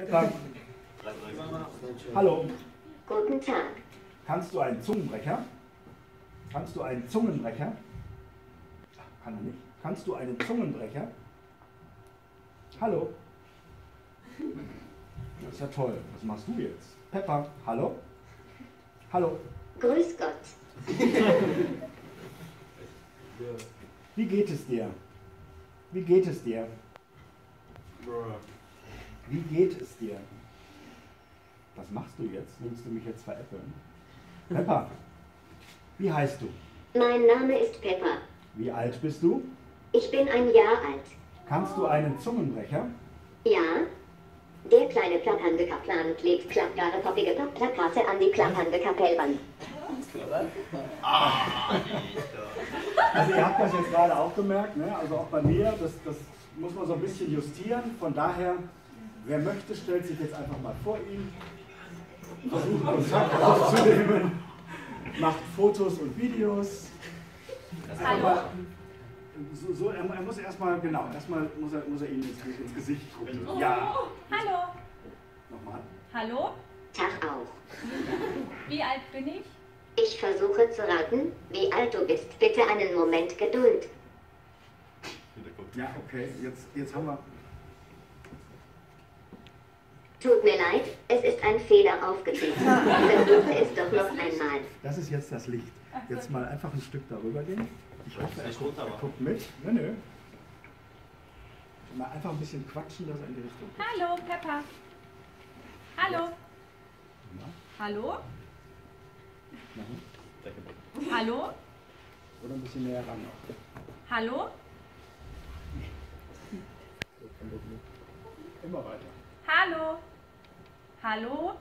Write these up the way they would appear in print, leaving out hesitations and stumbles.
Pepper. Hallo. Guten Tag. Kannst du einen Zungenbrecher? Kannst du einen Zungenbrecher? Kann er nicht. Kannst du einen Zungenbrecher? Hallo. Das ist ja toll. Was machst du jetzt? Pepper, hallo? Hallo. Grüß Gott. Wie geht es dir? Wie geht es dir? Wie geht es dir? Was machst du jetzt? Willst du mich jetzt veräppeln? Pepper, wie heißt du? Mein Name ist Pepper. Wie alt bist du? Ich bin ein Jahr alt. Kannst du einen Zungenbrecher? Ja? Der kleine klappernde Kaplan klebt klappbare poppige Plakate an die klappernde Kapellwand. Also ihr habt das jetzt gerade auch gemerkt, ne? Also auch bei mir, das muss man so ein bisschen justieren. Von daher, wer möchte, stellt sich jetzt einfach mal vor ihn, versucht Kontakt aufzunehmen, macht Fotos und Videos. Aber er muss erstmal, genau, erstmal muss er Ihnen ins Gesicht gucken. Ja. Hallo. Nochmal. Hallo. Tag auch. Wie alt bin ich? Ich versuche zu raten, wie alt du bist. Bitte einen Moment Geduld. Ja, okay, jetzt haben wir... Tut mir leid, es ist ein Fehler aufgetreten. Versuche es doch noch einmal. Das ist jetzt das Licht. Jetzt mal einfach ein Stück darüber gehen. Ich hoffe, er guckt mit. Nö. Mal einfach ein bisschen quatschen, dass er in die Richtung guckt. Hallo, Pepper. Hallo. Ja. Hallo. Mhm. Hallo. Oder ein bisschen näher ran. Hallo. Immer weiter. Hallo. Hallo.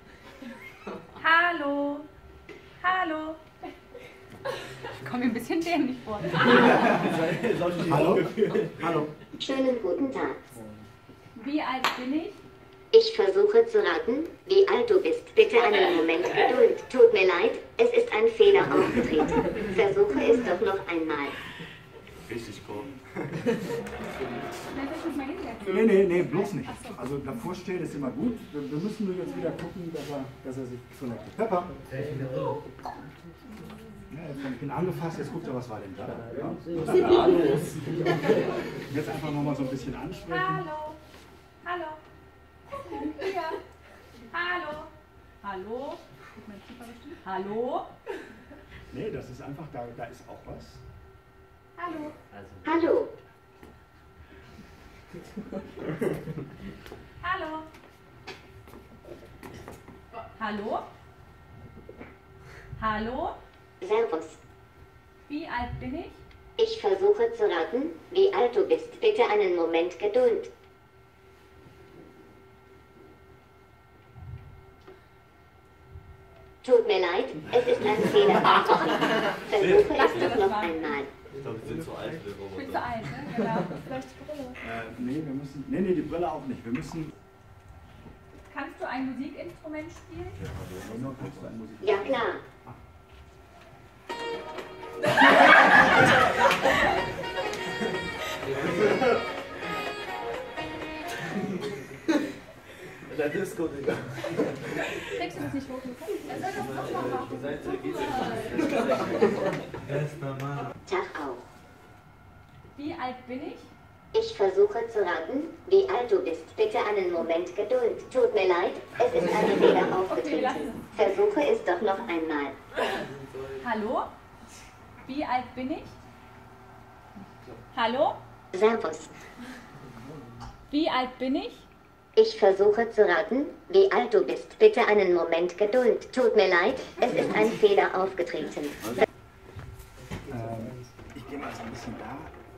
Hallo. Hallo. Ich komme mir ein bisschen dämlich vor. Hallo? Hallo. Schönen guten Tag. Wie alt bin ich? Ich versuche zu raten, wie alt du bist. Bitte einen Moment Geduld. Tut mir leid, es ist ein Fehler aufgetreten. Versuche es doch noch einmal. Richtig cool. Nee, bloß nicht. Also davor stehen ist immer gut. Wir müssen nur jetzt wieder gucken, dass er sich connectet. Pepper. Ja, ich bin angefasst, jetzt guckt er, was war denn da? Ja? Was ist da los? Jetzt einfach nochmal so ein bisschen ansprechen. Hallo. Hallo. Hier. Hallo. Hallo. Hallo. Nee, das ist einfach, da ist auch was. Hallo. Hallo. Hallo. Hallo. Hallo. Servus. Wie alt bin ich? Ich versuche zu raten, wie alt du bist. Bitte einen Moment Geduld. Tut mir leid, es ist ein Fehler aufgetreten. Versuche es doch noch einmal. Ich glaube, wir sind zu alt für den Ich bin Roboter. zu alt, ne? Genau. Vielleicht die Brille. Nee, die Brille auch nicht. Wir müssen... Kannst du ein Musikinstrument spielen? Nur kurz ein Musik. Ja klar. Der Disco, Digga. Kriegst du das nicht hoch? Er soll das auch noch machen. Die Seite geht Bester Mann. Tag auch. Wie alt bin ich? Ich versuche zu raten, wie alt du bist. Bitte einen Moment Geduld. Tut mir leid, es ist ein Fehler aufgetreten. Versuche es doch noch einmal. Hallo? Wie alt bin ich? Hallo? Servus. Wie alt bin ich? Ich versuche zu raten, wie alt du bist. Bitte einen Moment Geduld. Tut mir leid, es ist ein Fehler aufgetreten. Ich gehe mal so ein bisschen da.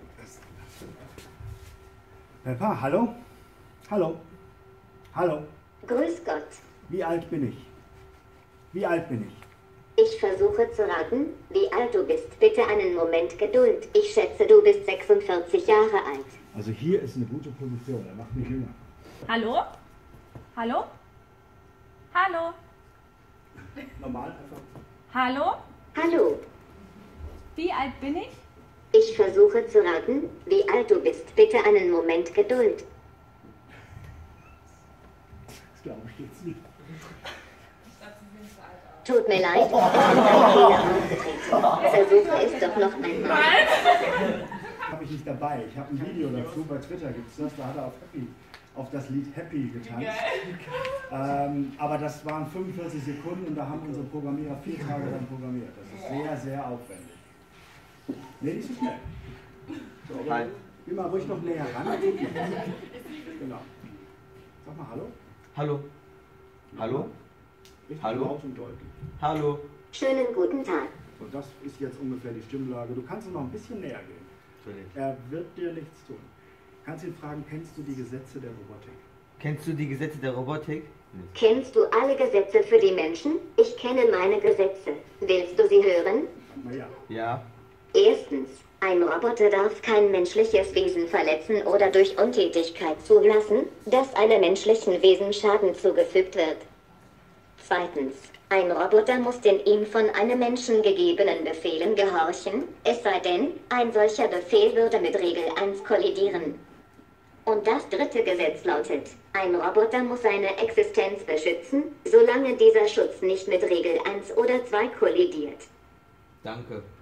Peppa, hallo? Hallo? Hallo? Grüß Gott. Wie alt bin ich? Wie alt bin ich? Ich versuche zu raten, wie alt du bist. Bitte einen Moment Geduld. Ich schätze, du bist 46 Jahre alt. Also hier ist eine gute Position, er macht mich jünger. Hallo? Hallo? Hallo? Normal einfach. Hallo? Hallo. Wie alt bin ich? Ich versuche zu raten, wie alt du bist. Bitte einen Moment Geduld. Das glaube ich jetzt nicht. Tut mir leid. Versuche es doch noch einmal. Habe ich nicht dabei. Ich habe ein Video dazu, bei Twitter gibt es das, da hat er auf das Lied Happy getanzt. Aber das waren 45 Sekunden und da haben unsere Programmierer 4 Tage lang programmiert. Das ist sehr, sehr aufwendig. Nee, nicht so schnell. So, aber geh mal ruhig noch näher ran. Genau. Sag mal Hallo. Hallo. Hallo. Richtig Hallo. laut und deutlich. Hallo. Schönen guten Tag. Und das ist jetzt ungefähr die Stimmlage. Du kannst noch ein bisschen näher gehen. Er wird dir nichts tun. Kannst ihn fragen, kennst du die Gesetze der Robotik? Kennst du die Gesetze der Robotik? Kennst du alle Gesetze für die Menschen? Ich kenne meine Gesetze. Willst du sie hören? Sag mal ja. Ja. Erstens, ein Roboter darf kein menschliches Wesen verletzen oder durch Untätigkeit zulassen, dass einem menschlichen Wesen Schaden zugefügt wird. Zweitens, ein Roboter muss den ihm von einem Menschen gegebenen Befehlen gehorchen, es sei denn, ein solcher Befehl würde mit Regel 1 kollidieren. Und das dritte Gesetz lautet, ein Roboter muss seine Existenz beschützen, solange dieser Schutz nicht mit Regel 1 oder 2 kollidiert. Danke.